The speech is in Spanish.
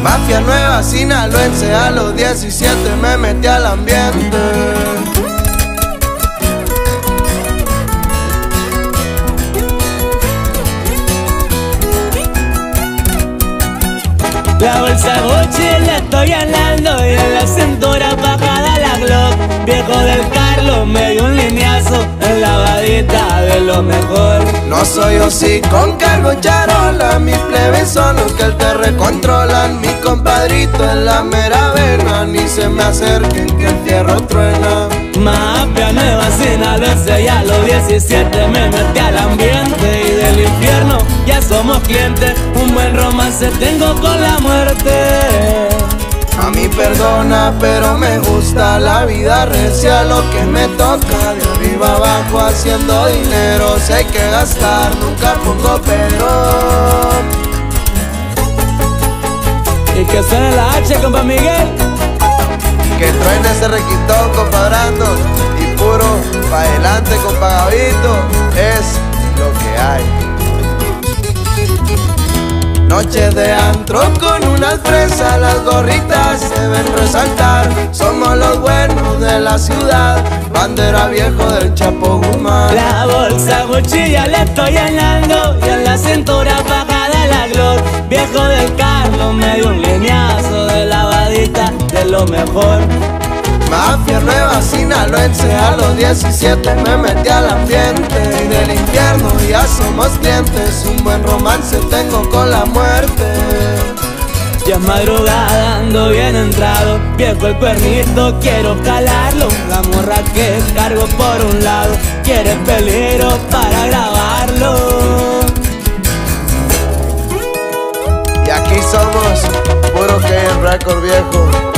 Mafia nueva, sinaloense, a los 17 me metí al ambiente. La bolsa Gucci la estoy llenando y en la cintura bajada la Glock. Viejo del Carlos me dio un lineazo en la lavadita de lo mejor. No soy así con cargo charola, mis plebes son los que el te recontrolan. Mi compadrito en la mera vena, ni se me acerquen que el fierro truena. Mafia nueva, sinaloense, y a los 17 me metí al ambiente. Y del infierno ya somos clientes, un buen romance tengo con la muerte. A mí perdona, pero me gusta la vida recia, lo que me toca de arriba abajo haciendo dinero. Si hay que gastar, nunca pongo pero. Y que suene la H, compa Miguel. Que truene ese requintón, compa Brandon. Y puro pa' adelante, compa Gabito. Es lo que hay. Noches de antro con unas fresas, las gorritas se ven resaltar. Somos los buenos de la ciudad, bandera viejo del Chapo Guzmán. La bolsa Gucci ya le estoy llenando y en la cintura bajada la Glock. Viejo del Carlos me dio un lineazo de lavadita de lo mejor. Mafia nueva, sinaloense, a los 17 me metí al ambiente. Y del infierno ya somos clientes, un buen romance tengo con la muerte. Ya es madrugada, ando bien entrado, viejo el cuernito, quiero calarlo. La morra que cargo por un lado, quiere peligro para grabarlo. Y aquí somos puro que el récord viejo.